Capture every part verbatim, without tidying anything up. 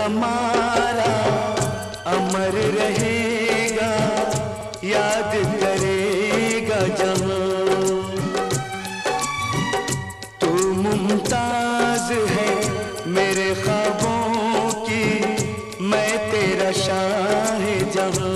हमारा अमर रहेगा, याद करेगा जहां। तू मुमताज है मेरे ख्वाबों की, मैं तेरा शाह जहां।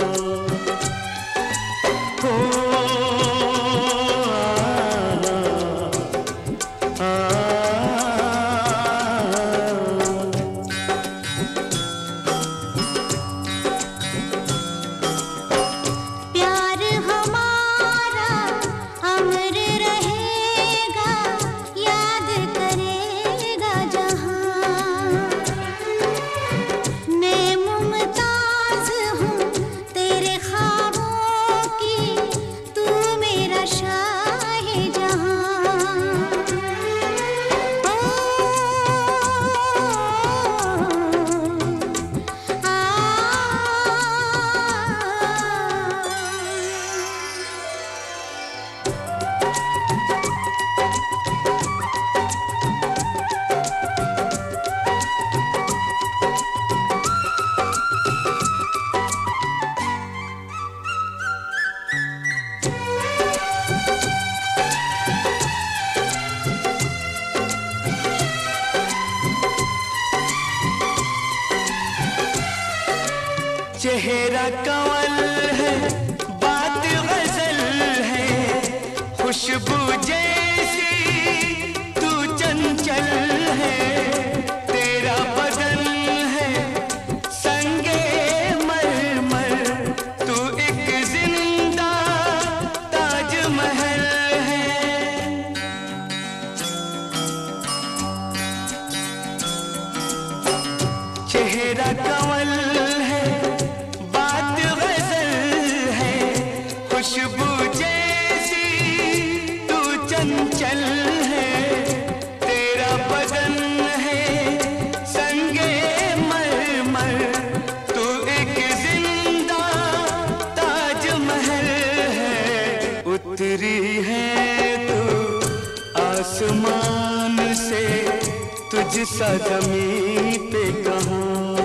चेहरा कंवल है, बात गजल है, खुशबू जैसी तू चंचल है। तेरा बदन है संगे मरमर, तू एक जिंदा ताजमहल है। चेहरा कंवल है, खुशबू जैसी तू चंचल है। तेरा बदन है संगे मरमर, तू एक जिंदा ताजमहल है। उतरी है तू आसमान से, तुझसा ज़मीं पे कहाँ।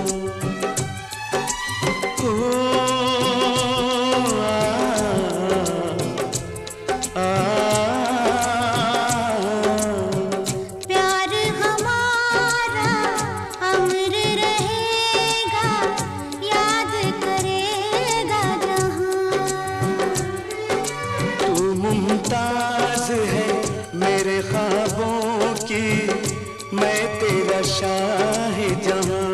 मुमताज है मेरे ख्वाबों की, मैं तेरा शाह जहां।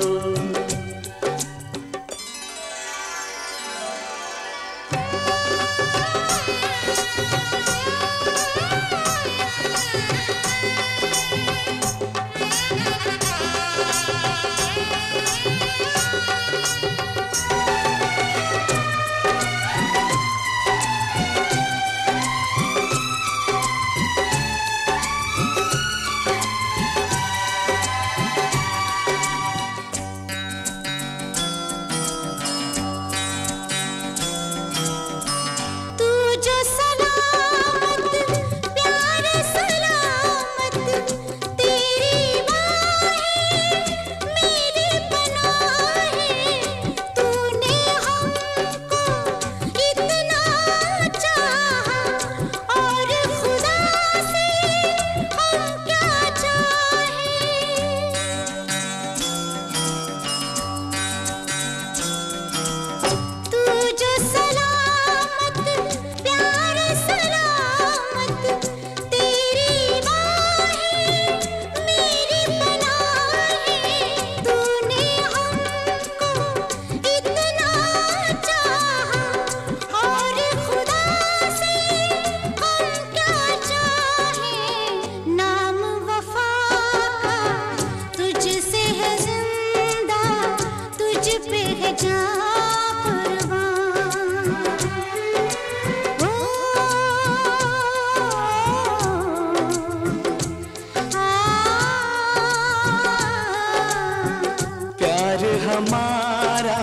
हमारा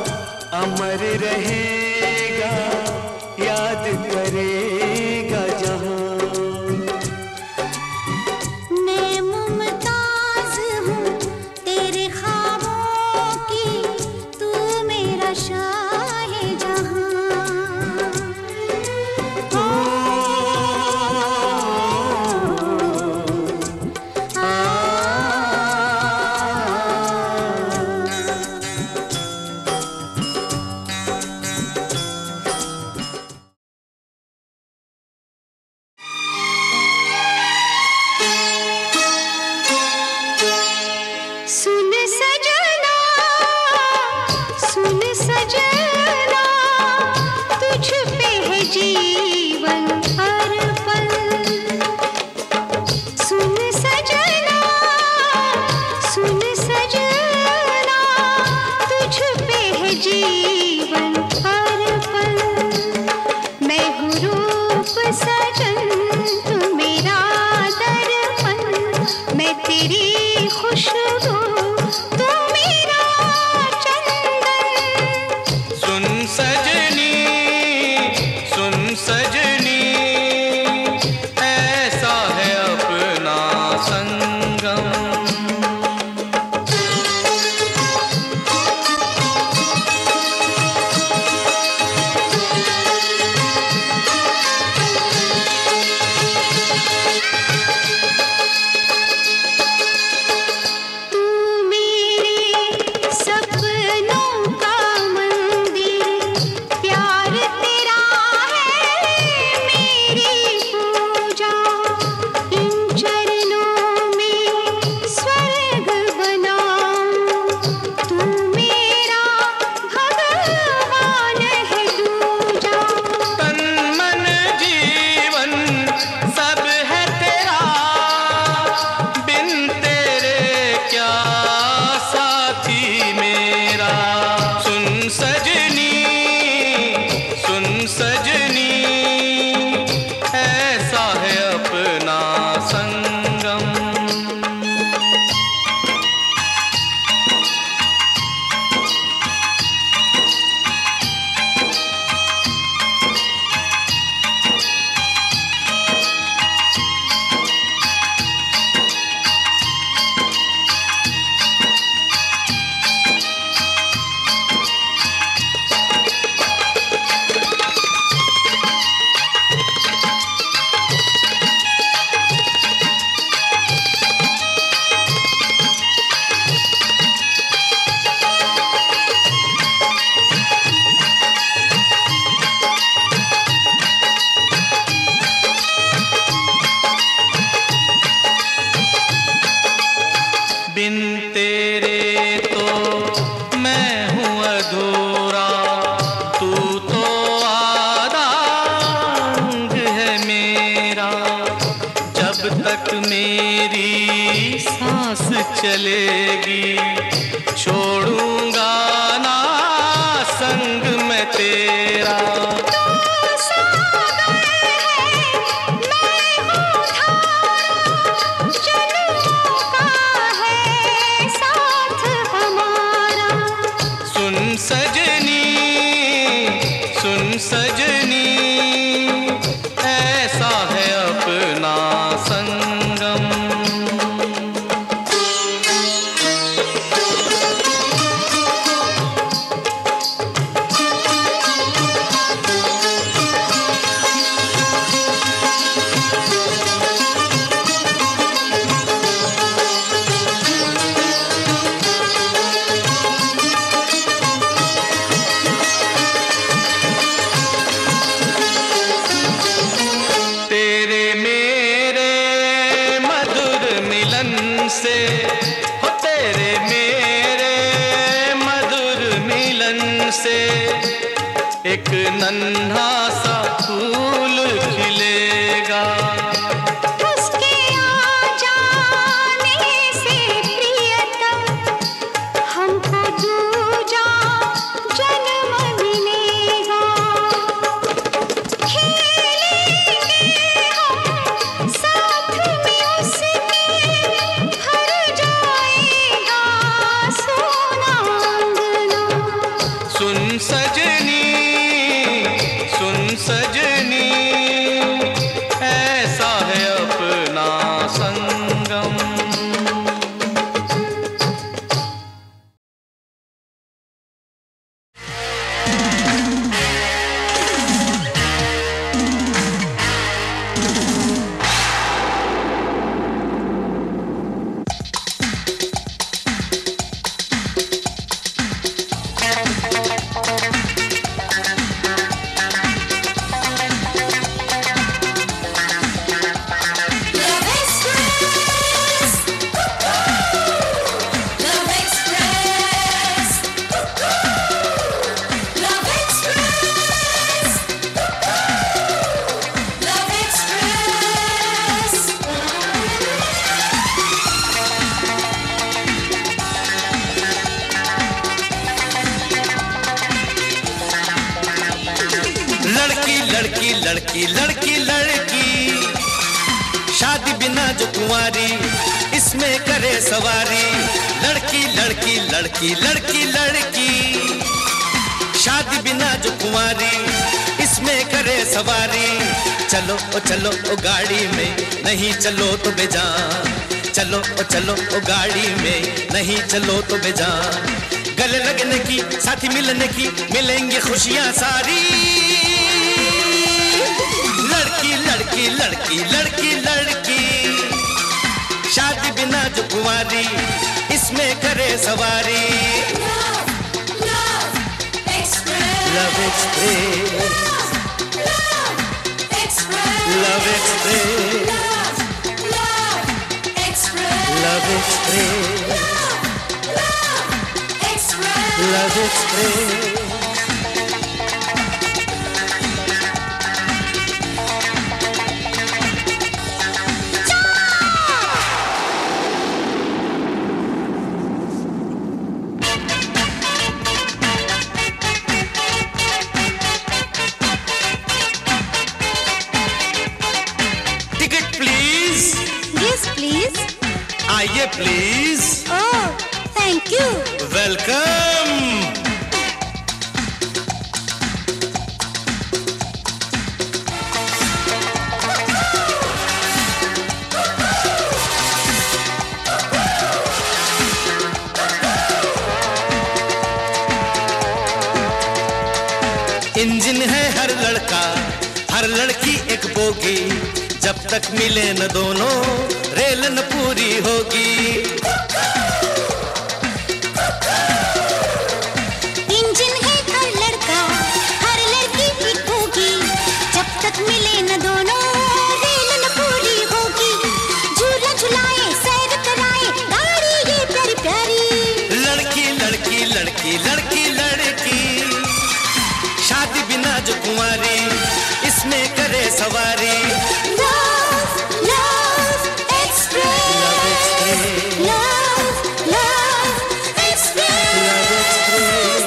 अमर रहेगा, याद करेगा जहां। मैं मुमताज हूँ तेरे ख्वाबों जीवन अर्पण। मैं हूँ रूप सजन तू मेरा दर्पण, मैं तेरी खुशबू तू मेरा चंदन। सुन सजनी सुन सजनी ऐसा है अपना संगम। बिन तेरे तो मैं हूँ अधूरा, तू तो आधा अंग है मेरा। जब तक मेरी सांस चलेगी छोड़ूंगा ना संग मैं तेरा। सजनी सुन सजनी ऐसा है अपना संगम। से हो तेरे मेरे मधुर मिलन से एक नन्हा सा फूल खिलेगा। उसके आ जाने से प्रियतम हमको दूजा जन्म मिलेगा। खेलेंगे हम साथ में उसके, सुन सजनी सुन सजनी ऐसा है अपना संगम। लड़की लड़की लड़की लड़की लड़की शादी बिना जो कुंवारी इसमें करे सवारी। लड़की लड़की लड़की लड़की लड़की शादी बिना जो कुंवारी इसमें करे सवारी। चलो ओ चलो ओ गाड़ी में नहीं चलो तो बेजान, चलो ओ चलो ओ गाड़ी में नहीं चलो तो बेजान। गले लगने की साथी मिलने की मिलेंगे खुशियां सारी। लड़की लड़की लड़की लड़की लड़की शादी बिना जो कुंवारी इसमें करे सवारी। Love Express, Love Express, Love Express, Love Express। आइए please. Oh thank you. Welcome. Engine है हर लड़का हर लड़की एक बोगी, जब तक मिले न दोनों रेल न पूरी होगी। इंजन है हर लड़का हर लड़की एक बोगी, जब तक मिले न दोनों रेल न पूरी होगी। झूला झुलाए सैर कराए गाड़ी ये प्यारी प्यारी। लड़की लड़की लड़की लड़की लड़की शादी बिना जो कुंवारी इसमें करे सवारी। Love, Love Express, Love Express, Love, Love Express, Love Express।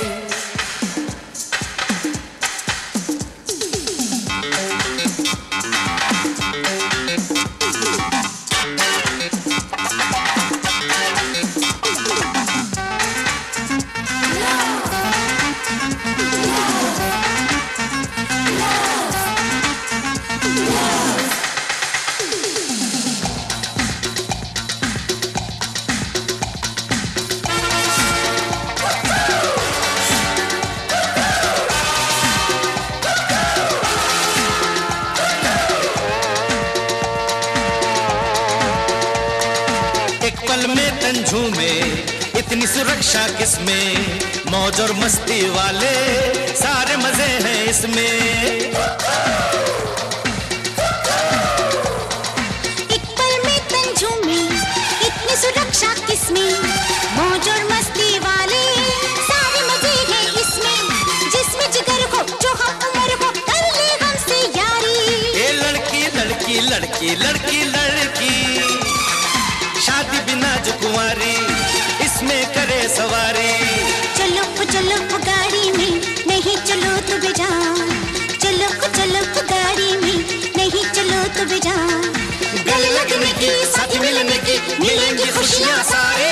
में तन झूमे इतनी सुरक्षा किसमें, मौज और मस्ती वाले सारे मजे हैं इसमें। एक पल में तन झूमे इतनी सुरक्षा किसमें, मौज और मस्ती वाले सारे मजे हैं इसमें। जिसमें जिगर हो जो हम उम्र हो कर ले हमसे यारी। ये लड़की लड़की लड़की लड़की लड़की शादी बिना जो कुंवारी इसमें करे सवारी। चलो चलो गाड़ी में नहीं चलो तो बेजान, चलो चलो गाड़ी में नहीं चलो तो बेजान। गले लगने की साथी मिलने की मिलेंगी खुशियां सारे।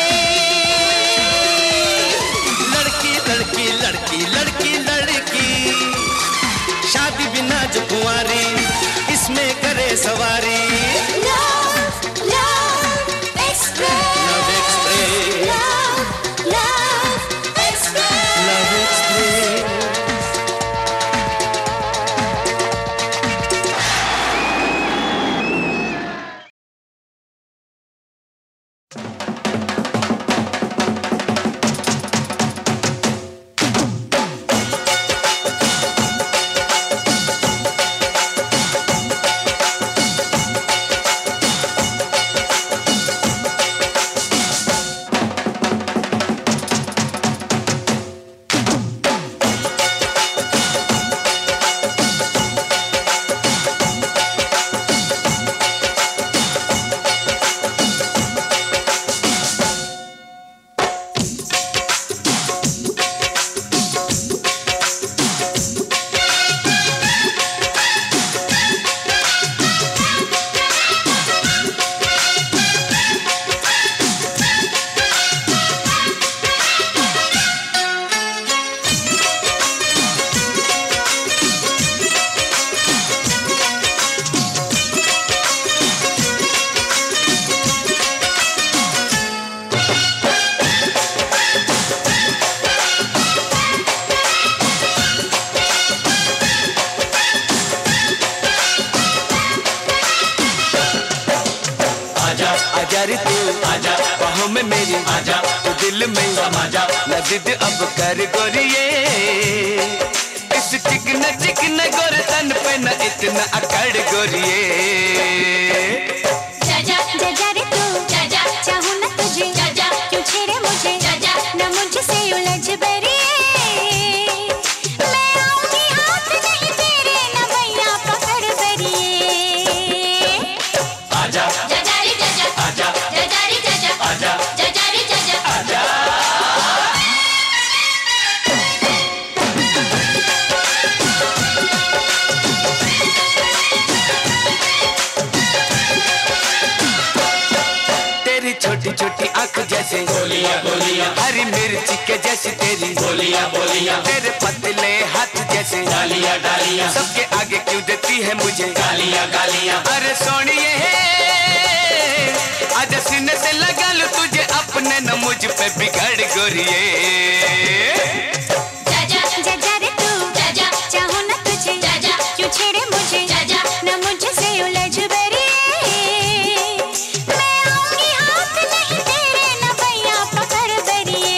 लड़की लड़की लड़की लड़की लड़की शादी बिना जो कुंवारी इसमें करे सवारी। Love, Love Express, Love Express, Love, Love बाहों में मेरी आजा, तू दिल में समा जा, न जिद अब कर गोरिए, इस चिकन चिकन गोर तन पे न इतना अकड़ गोरिए। जा जा जा रे तू जा जा, चाहूं ना तुझे जा जा, क्यों छेड़े मुझे जा जा, न मुझसे उलझ बरिए, मैं आऊंगी हाथ नहीं तेरे न भैया पकड़ बरिए। आजा जा जा रे जा जा, आजा जा जा रे जा जा, आजा जा जा रे जा जा, आजा। तेरी छोटी छोटी आंख जैसे बोलिया बोलिया, हरी मिर्ची के जैसी तेरी बोलिया बोलिया, तेरे पतले हाथ जैसे डालिया डालिया, सबके आगे क्यों देती है मुझे गालियां गालियां। अरे सोनिए आज सीने से लगा लूं तुझे अपने, न मुझ पे बिगड़ गोरिए। जा जा जा जा रे तू जा जा, चाहूं ना तुझे जा जा, क्यों छेड़े मुझे जा जा, न मुझसे उलझ बरिए, मैं आऊंगी हाथ नहीं तेरे न भैया पकड़ बरिए।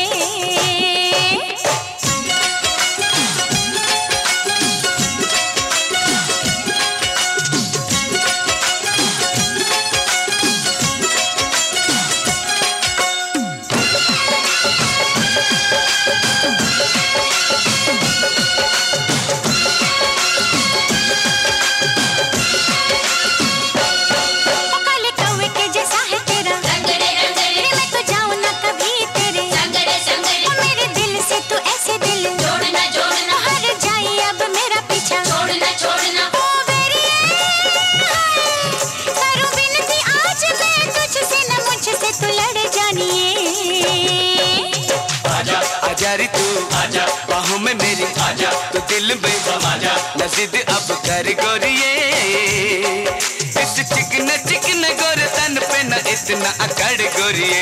काले कौवे के जैसा है तेरा रंग रे रंग रे, मैं तो जाऊं ना कभी तेरे संग रे संग रे, मेरे दिल से तू ऐसे दिल जोड़ना जोड़ना, हर जाए अब मेरा पीछा छोड़ना छोड़ना। ओ बेरिए करूं विनती आज मैं तुझसे, न मुझसे तू लड़ जानिए। आजा आजा रे तू आजा, बाहों में मेरी आजा, तू दिल में समा जा, न जिद अब कर गोरिए, इस चिकन चिकन गोर तन पे न इतना अकड़ गोरिए।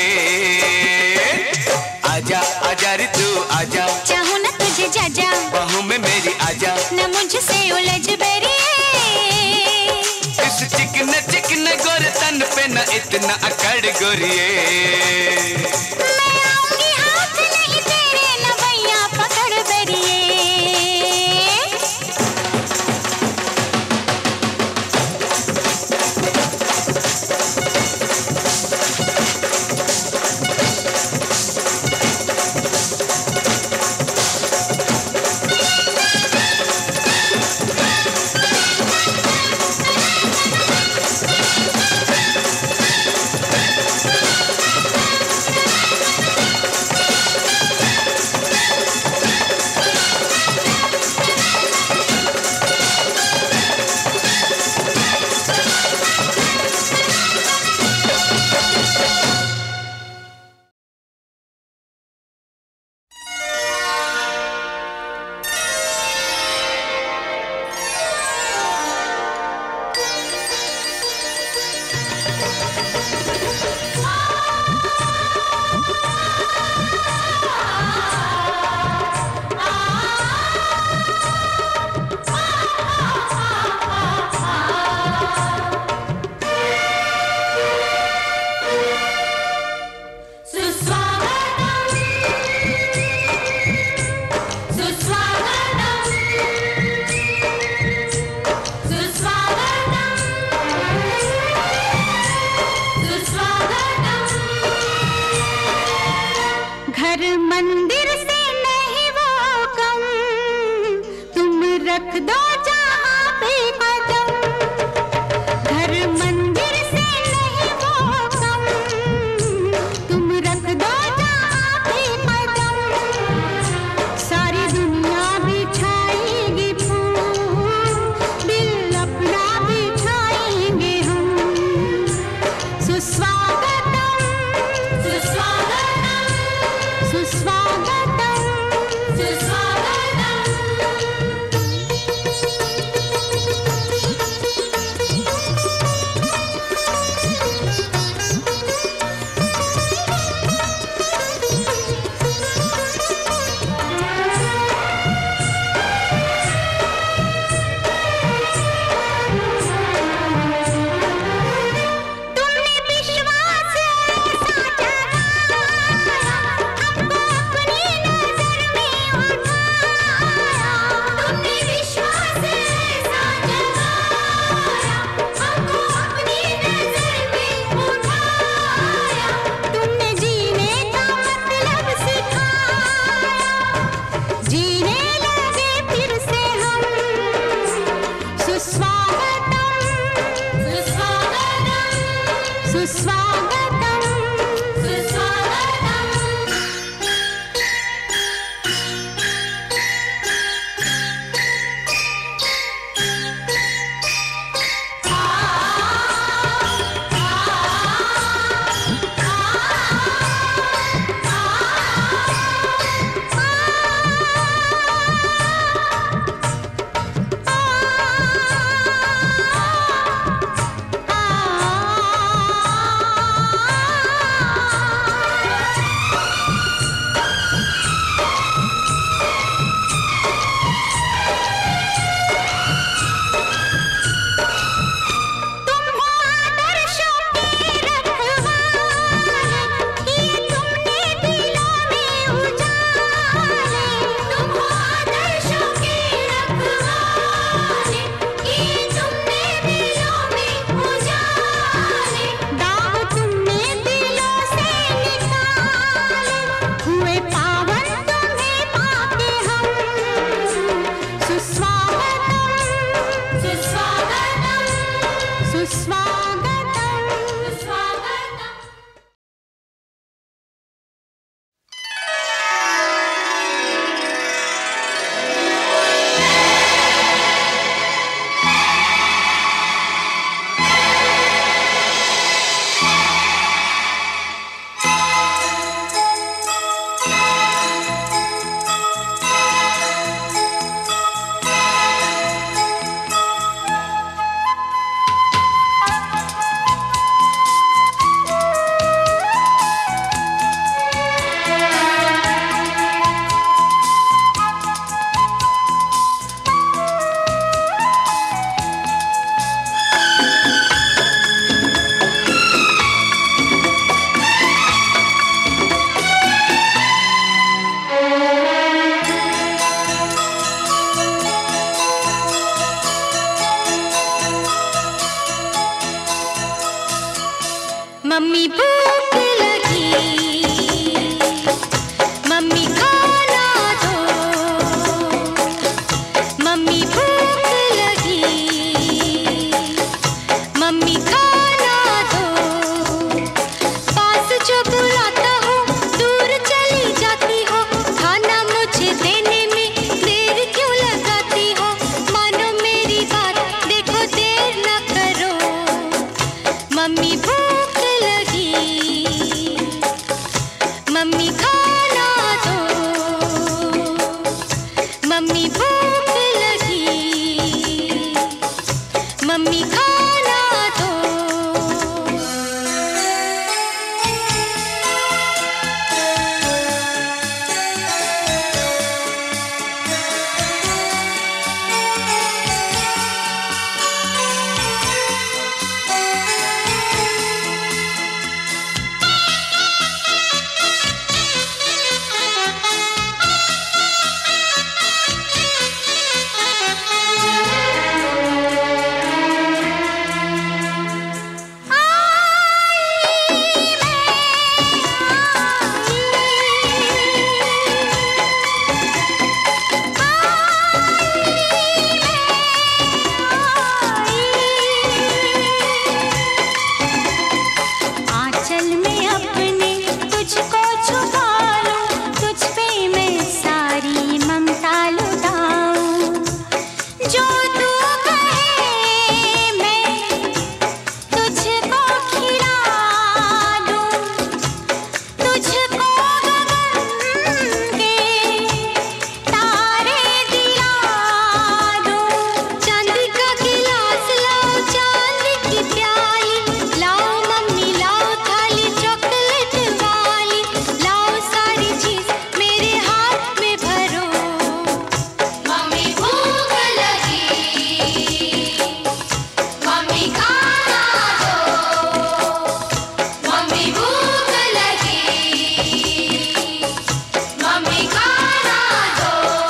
आजा आजा रे तू आजा, चाहूं ना तुझे जा जा, बाहों में मेरी आजा, न मुझसे उलझ बरिए, इस चिकन चिकन गोर तन पे न इतना अकड़ गोरिए। मैं आऊंगी हाथ नहीं तेरे न भैया पकड़ बरिए। मम्मी भूख लगी, मम्मी खाना दो, मम्मी भूख लगी, मम्मी खाना दो। पास जो बुलाता हो दूर चली जाती हो, खाना मुझे देने में देर क्यों लगाती हो? मानो मेरी बात, देखो देर न करो, मम्मी भूख लगी, मम्मी खाना दो, मम्मी भूख लगी, मम्मी खाना दो। आंचल में अपने तुझको छुपा लूं, तुझ पे मैं सारी ममता लुटाऊं। जो तू कहे मैं तुझको खिला दूं, तुझको गगन के तारे दिला दूं। चांदी का गिलास लाओ, चांदी की प्याली लाओ, मम्मी लाओ थाली चॉकलेट वाली, लाओ सारी चीज मेरे हाथ में भरो। मम्मी भूख लगी, मम्मी खाना दो, मम्मी भूख लगी, मम्मी खाना दो।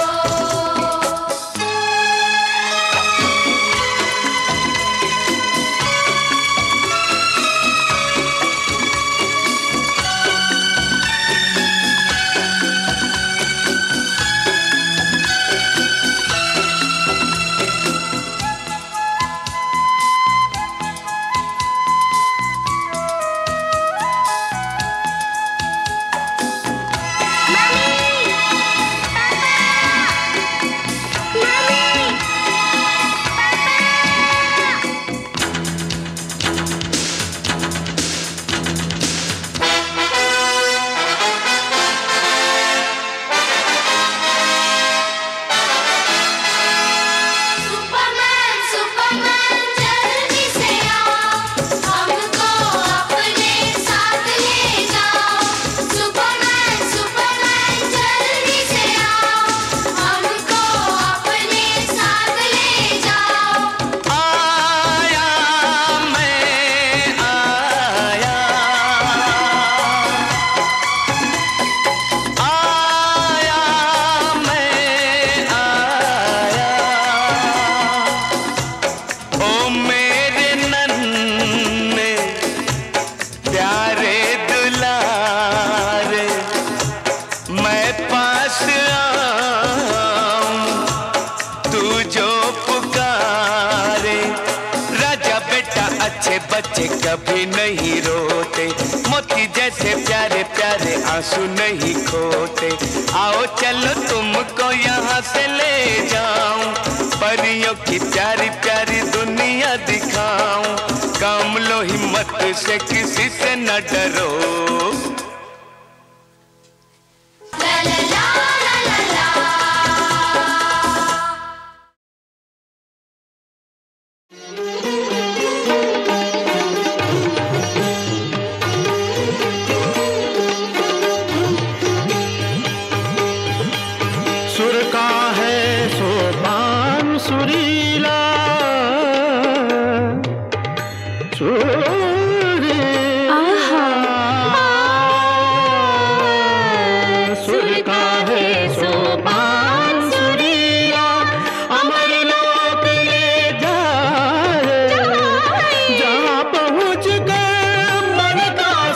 सुपरमैन सुपरमैन जल्दी से आओ, हमको अपने साथ ले जाओ। सुपरमैन सुपरमैन जल्दी से आओ, हमको अपने साथ ले जाओ। आया मैं आया, आया मैं आया, ओ मेरे नन्हे प्यारे दुलारे, मैं पास आऊं तू जो पुकारे। राजा बेटा अच्छे बच्चे कभी नहीं रोते, मोती जैसे प्यारे प्यारे आंसू नहीं खोते। आओ चलो तुमको यहाँ से ले जाऊं, परियों की प्यारी प्यारी दुनिया दिखाऊं। काम लो हिम्मत से, किसी से न डरो। ला ला ला ला ला ला। सुर का है सोपान सुरीला, सुरीला। सुर का है सोपान सुरीला, अमर लोक ले जाए, जहाँ पहुँच गए मन का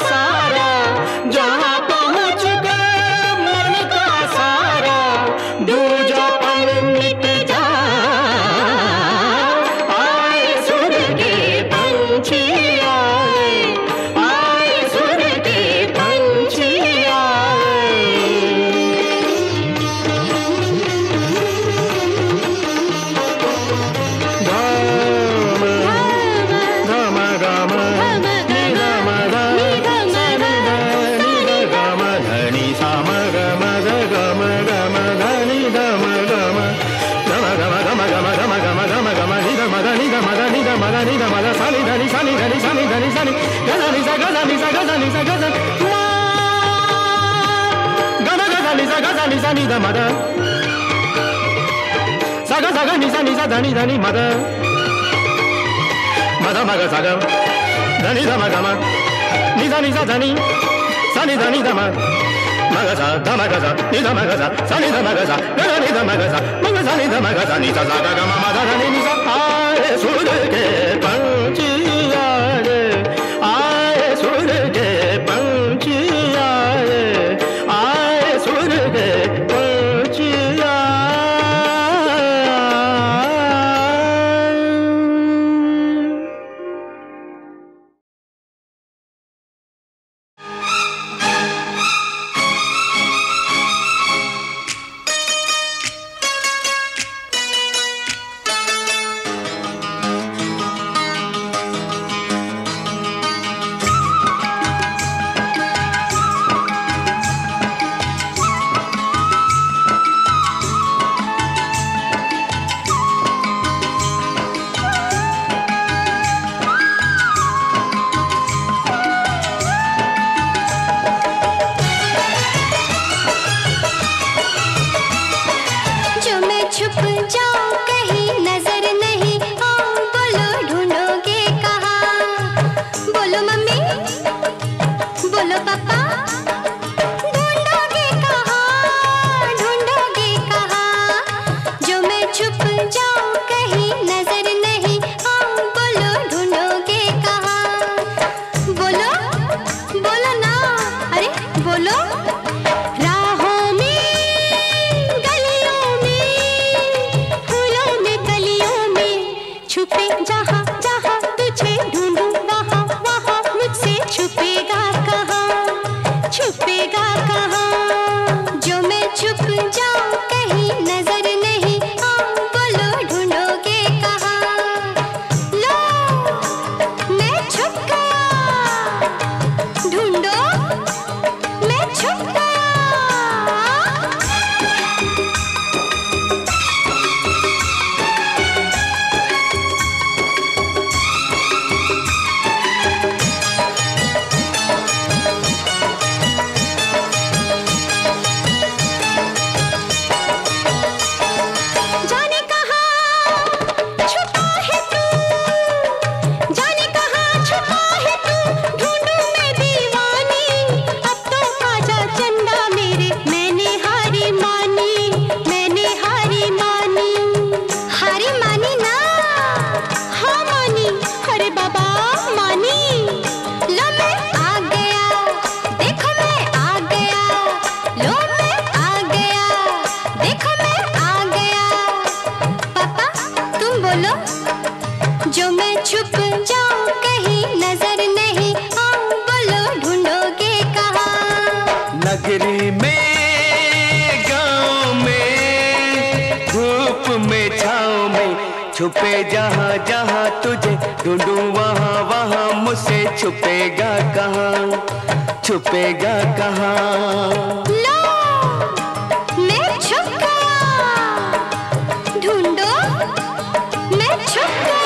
దని సని గదని స గదని స గదని స గదని గద గదని స గదని సని ద మద సగ సగ ని సని స దని దని మద మద మగ సగ దని ద మగ మ ని దని స దని సని దని ద మ మగ స ద మగ స ని ద మగ స సని ద మగ స గ ని ద మగ స మగ స ని ద మగ స ని స స గ గ మ మ ద ద ని ని స ఆए सुर के पंछिया रे आए सुर के पंछिया रे आए सुर के पंछिया छुपे जहाँ जहाँ तुझे ढूंढूं वहाँ वहाँ मुझसे छुपेगा कहाँ, छुपेगा कहाँ। लो मैं छुप गया, ढूंढो मैं छुप गया।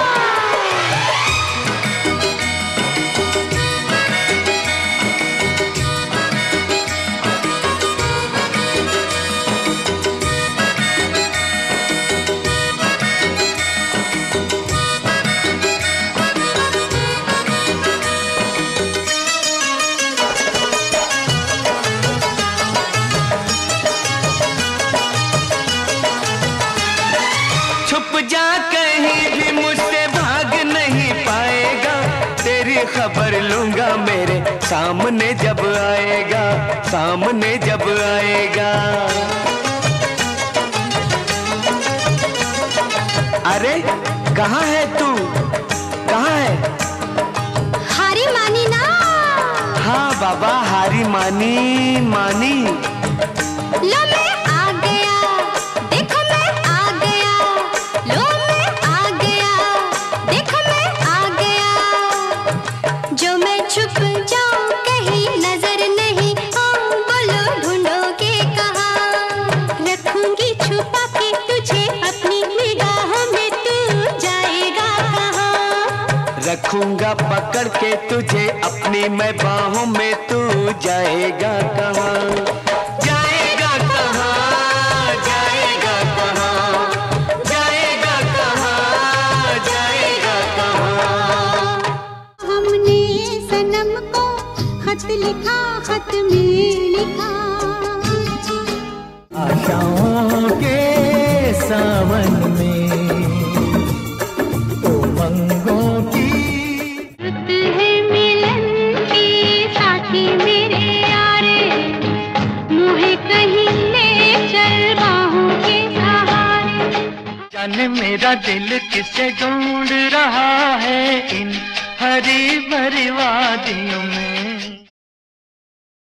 खबर लूंगा मेरे सामने जब आएगा, सामने जब आएगा। अरे कहाँ है तू, कहाँ है? हारी मानी ना। हाँ बाबा हारी मानी मानी। लो मैं आ गया, देखो मैं आ गया, लो मैं आ गया, देखो मैं आ गया। जो मैं छुप जाऊं कहीं नजर नहीं आऊं, बोलो ढूंढोगे कहाँ? रखूंगी छुपा के तुझे अपनी निगाहों में, तू जाएगा कहाँ? रखूंगा पकड़ के तुझे अपनी मैं बाहों में, तू जाएगा कहाँ, जाएगा कहाँ, जाएगा कहाँ, जाएगा कहाँ, जाएगा कहाँ। हमने सनम को खत लिखा, खत में लिखा, आशाओं के सावन में उमंगों की रुत है मिलन की साथी मेरे यारे, मुझे कहीं ले चल बाहों के सहारे। जाने मेरा दिल किसे ढूंढ रहा है इन हरी भरी वादियों में।